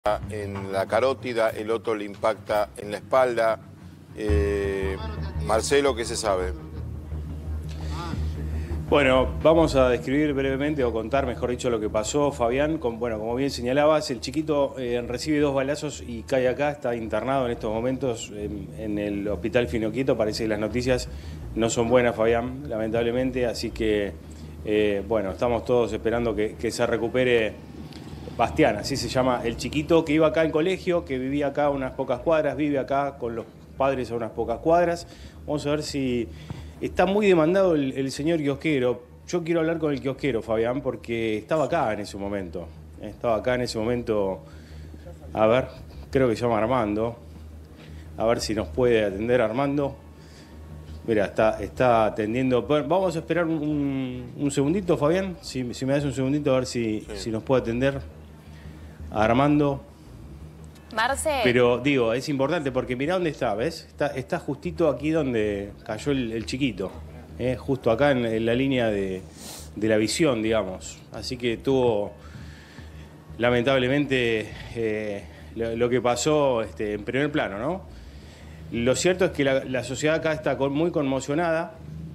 en la carótida, el otro le impacta en la espalda. Marcelo, ¿qué se sabe? Bueno, vamos a describir brevemente o contar, mejor dicho, lo que pasó, Fabián. Bueno, como bien señalabas, el chiquito recibe 2 balazos y cae acá, está internado en estos momentos en el hospital Finoquieto. Parece que las noticias no son buenas, Fabián, lamentablemente, así que, bueno, estamos todos esperando que se recupere Bastián, así se llama el chiquito, que iba acá al colegio, que vivía acá a unas pocas cuadras, vive acá con los padres a unas pocas cuadras. Vamos a ver si... Está muy demandado el señor kiosquero. Yo quiero hablar con el kiosquero, Fabián, porque estaba acá en ese momento. Estaba acá en ese momento, a ver, creo que se llama Armando. A ver si nos puede atender Armando. Mira, está atendiendo. Vamos a esperar un segundito, Fabián. Si me das un segundito, a ver si nos puede atender a Armando. Marce. Pero digo, es importante porque mirá dónde está, ¿ves? Está justito aquí donde cayó el chiquito, justo acá en la línea de la visión, digamos. Así que tuvo, lamentablemente, lo que pasó en primer plano, ¿no? Lo cierto es que la sociedad acá está muy conmocionada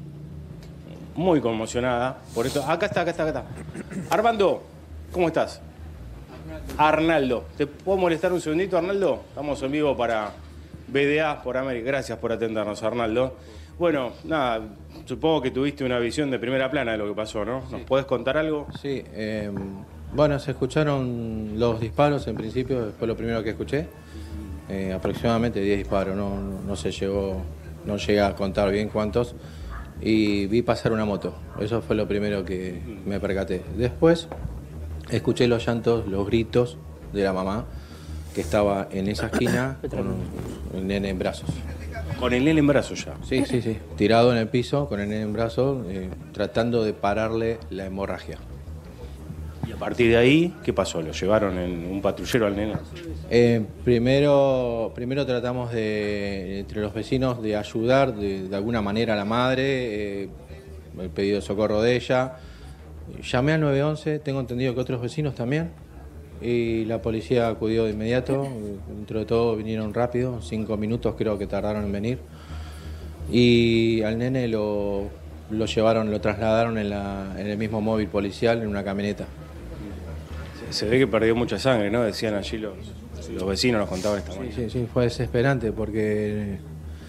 por esto. Acá está. Armando, ¿cómo estás? Arnaldo, ¿te puedo molestar un segundito, Arnaldo? Estamos en vivo para BDA por América. Gracias por atendernos, Arnaldo. Bueno, nada, supongo que tuviste una visión de primera plana de lo que pasó, ¿no? ¿Nos podés contar algo? Sí, bueno, se escucharon los disparos en principio, fue lo primero que escuché. Aproximadamente 10 disparos, no llegué a contar bien cuántos. Y vi pasar una moto, eso fue lo primero que me percaté. Después escuché los llantos, los gritos de la mamá que estaba en esa esquina con el nene en brazos. Con el nene en brazos ya. Sí, tirado en el piso con el nene en brazos, tratando de pararle la hemorragia. Y a partir de ahí, ¿qué pasó? ¿Lo llevaron en un patrullero al nene? Primero tratamos entre los vecinos de ayudar de alguna manera a la madre, el pedido de socorro de ella. Llamé al 911, tengo entendido que otros vecinos también, y la policía acudió de inmediato. Dentro de todo vinieron rápido, 5 minutos creo que tardaron en venir, y al nene lo trasladaron en el mismo móvil policial, en una camioneta. Se ve que perdió mucha sangre, ¿no? Decían allí los vecinos, nos contaban esta mañana. Sí, fue desesperante porque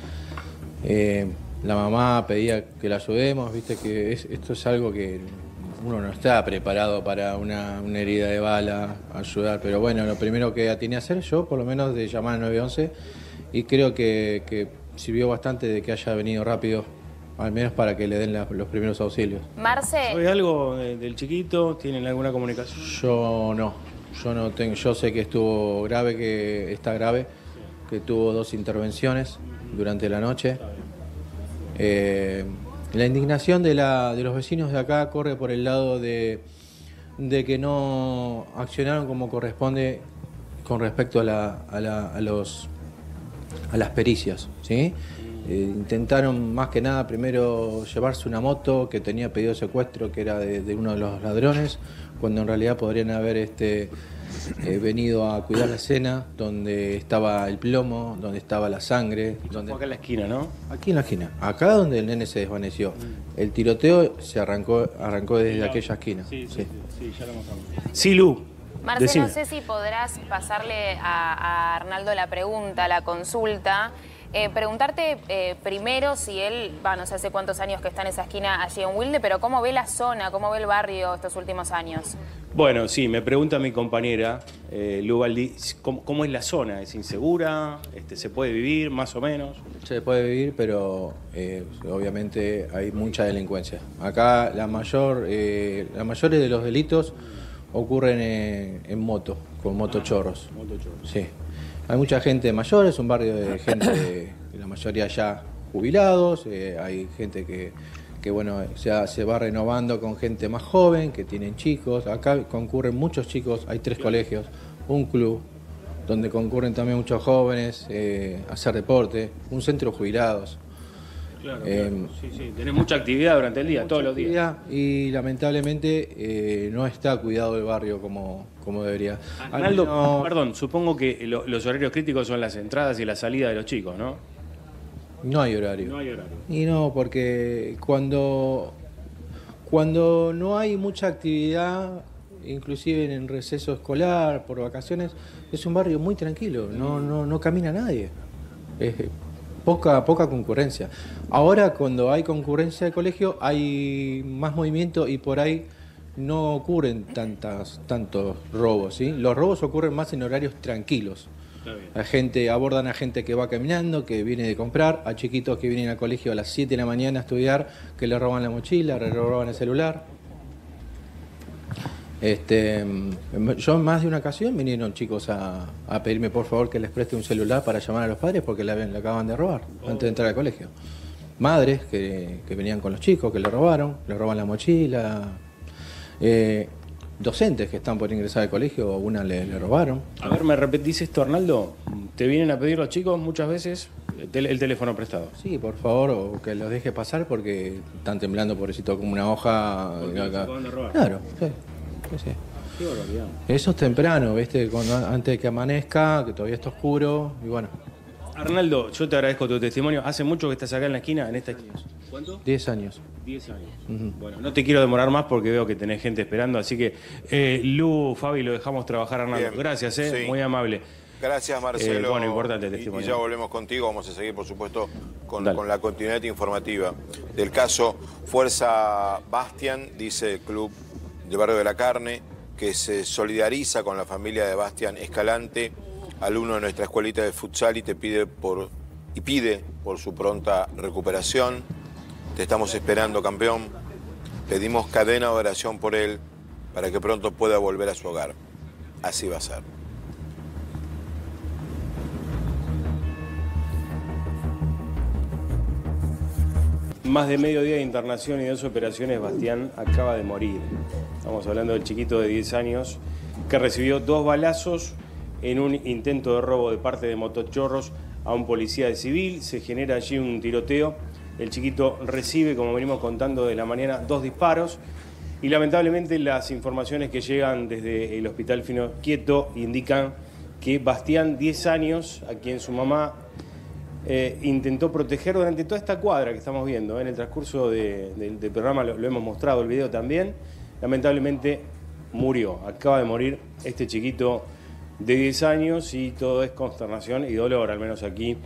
la mamá pedía que la ayudemos, viste que esto es algo que uno no está preparado para una herida de bala, ayudar, pero bueno, lo primero que atiné a hacer yo, por lo menos, de llamar al 911, y creo que sirvió bastante de que haya venido rápido, al menos para que le den los primeros auxilios. Marce. ¿Sabe algo del chiquito? ¿Tienen alguna comunicación? Yo no tengo, yo sé que estuvo grave, que está grave, que tuvo 2 intervenciones durante la noche. La indignación de los vecinos de acá corre por el lado de que no accionaron como corresponde con respecto a las pericias, ¿sí? Intentaron más que nada primero llevarse una moto que tenía pedido de secuestro, que era de uno de los ladrones, cuando en realidad podrían haber venido a cuidar la escena donde estaba el plomo, donde estaba la sangre. Acá en la esquina, ¿no? Aquí en la esquina, acá donde el nene se desvaneció. El tiroteo se arrancó desde aquella esquina. Sí, ya lo mostramos. Sí, Lu. Marce, decime. no sé si podrás pasarle a Arnaldo la pregunta, la consulta. Preguntarte primero si él, no sé hace cuántos años que está en esa esquina allí en Wilde, pero cómo ve la zona, cómo ve el barrio estos últimos años. Bueno, sí, me pregunta mi compañera, Lu Baldi, ¿cómo es la zona? ¿Es insegura? ¿Se puede vivir, más o menos? Se puede vivir, pero obviamente hay mucha delincuencia. Acá la mayores de los delitos ocurren en moto, con motochorros. Sí. Hay mucha gente mayor, es un barrio de gente, la mayoría ya jubilados, hay gente que bueno, se va renovando con gente más joven, que tienen chicos. Acá concurren muchos chicos, hay 3 colegios, un club, donde concurren también muchos jóvenes a hacer deporte, un centro de jubilados. Claro, claro. Sí, tenés mucha actividad durante el día, todos los días. Y lamentablemente no está cuidado el barrio como debería. Arnaldo, perdón, supongo que los horarios críticos son las entradas y la salida de los chicos, ¿no? No hay horario. No hay horario. Y no, porque cuando no hay mucha actividad, inclusive en receso escolar, por vacaciones, es un barrio muy tranquilo, no camina nadie. Es poca concurrencia. Ahora, cuando hay concurrencia de colegio, hay más movimiento y por ahí no ocurren tantos robos, ¿sí? Los robos ocurren más en horarios tranquilos. Abordan a gente que va caminando, que viene de comprar, a chiquitos que vienen al colegio a las 7 de la mañana a estudiar, que le roban la mochila, le roban el celular. Yo en más de una ocasión vinieron chicos a pedirme por favor que les preste un celular para llamar a los padres porque le acaban de robar antes de entrar al colegio. Madres que venían con los chicos, que le roban la mochila. Docentes que están por ingresar al colegio, una le robaron. A ver, ¿me repetís esto, Arnaldo? ¿Te vienen a pedir los chicos muchas veces el teléfono prestado? Sí, por favor, o que los deje pasar porque están temblando, pobrecito, como una hoja. Porque se acaban de robar. Claro, sí. Qué barbaridad. Eso es temprano, ¿viste? Antes de que amanezca, que todavía está oscuro, y bueno. Arnaldo, yo te agradezco tu testimonio. ¿Hace mucho que estás acá en la esquina, en esta esquina? ¿Cuánto? 10 años. 10 años. Bueno, no te quiero demorar más porque veo que tenés gente esperando, así que Lu, Fabi, lo dejamos trabajar, Arnaldo. Bien. Gracias, Sí. muy amable. Gracias, Marcelo. Bueno, importante el testimonio. Y ya volvemos contigo. Vamos a seguir, por supuesto, con Dale. la continuidad informativa del caso Fuerza Bastian, dice el Club del Barrio de la Carne, que se solidariza con la familia de Bastian Escalante, alumno de nuestra escuelita de futsal, y pide por su pronta recuperación. Te estamos esperando, campeón. Pedimos cadena de oración por él para que pronto pueda volver a su hogar. Así va a ser. Más de medio día de internación y 2 operaciones, Bastián acaba de morir. Estamos hablando del chiquito de 10 años que recibió 2 balazos en un intento de robo de parte de motochorros a un policía de civil. Se genera allí un tiroteo. El chiquito recibe, como venimos contando de la mañana, 2 disparos. Y lamentablemente las informaciones que llegan desde el Hospital Fino Quieto indican que Bastián, 10 años, a quien su mamá intentó proteger durante toda esta cuadra que estamos viendo. En el transcurso del programa lo hemos mostrado, el video también. Lamentablemente murió, acaba de morir este chiquito de 10 años y todo es consternación y dolor, al menos aquí.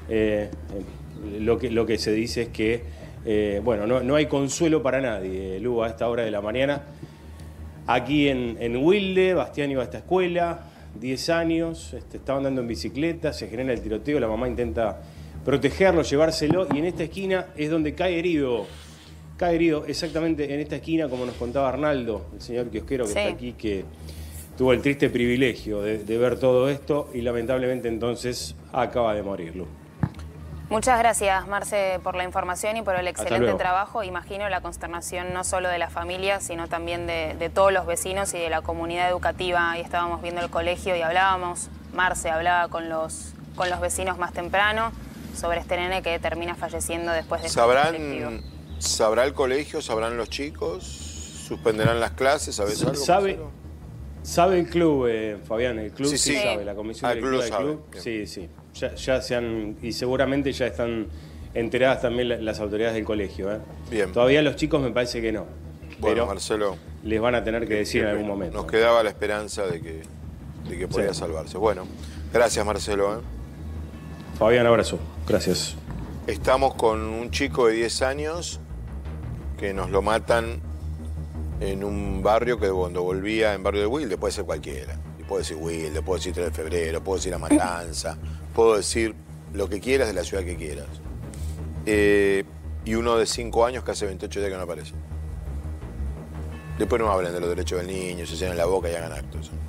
Lo que se dice es que bueno, no hay consuelo para nadie, Lu, a esta hora de la mañana. Aquí en Wilde, Bastián iba a esta escuela, 10 años, estaba andando en bicicleta, se genera el tiroteo, la mamá intenta protegerlo, llevárselo, y en esta esquina es donde cae herido exactamente en esta esquina, como nos contaba Arnaldo, el señor kiosquero que Sí. está aquí, que tuvo el triste privilegio de ver todo esto y lamentablemente entonces acaba de morir, Lu. Muchas gracias, Marce, por la información y por el excelente luego. trabajo. Imagino la consternación no solo de la familia, sino también de todos los vecinos y de la comunidad educativa. Ahí estábamos viendo el colegio y hablábamos, Marce hablaba con los vecinos más temprano sobre este nene que termina falleciendo después de este colectivo. ¿Sabrá el colegio? ¿Sabrán los chicos? ¿Suspenderán las clases? ¿Sabes algo? Sabe el club, Fabián, el club sí, Sí. sabe, la comisión El directiva club del club. sabe. Sí. Ya se han, y seguramente ya están enteradas también las autoridades del colegio. Bien. Todavía los chicos me parece que no. Bueno, pero Marcelo, les van a tener que decir en algún momento. nos quedaba la esperanza de que podía Sí. salvarse. Bueno, gracias, Marcelo. Fabián, abrazo. Gracias. Estamos con un chico de 10 años que nos lo matan en un barrio que cuando volvía en barrio de Wilde, puede ser cualquiera. Y puedo decir Wilde, puedo decir 3 de febrero, puedo decir La Matanza, puedo decir lo que quieras de la ciudad que quieras. Y uno de 5 años que hace 28 días que no aparece. Después no hablen de los derechos del niño, se llenan la boca y hagan actos.